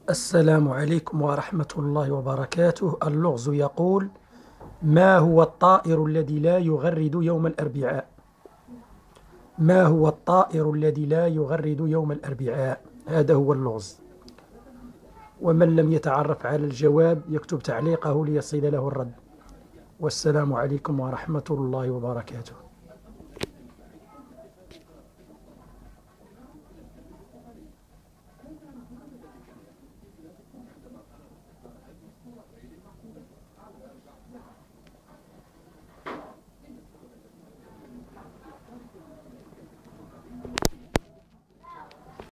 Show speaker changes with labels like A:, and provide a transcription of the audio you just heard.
A: السلام عليكم ورحمة الله وبركاته. اللغز يقول: ما هو الطائر الذي لا يغرد يوم الأربعاء؟ ما هو الطائر الذي لا يغرد يوم الأربعاء؟ هذا هو اللغز. ومن لم يتعرف على الجواب يكتب تعليقه ليصل له الرد. والسلام عليكم ورحمة الله وبركاته.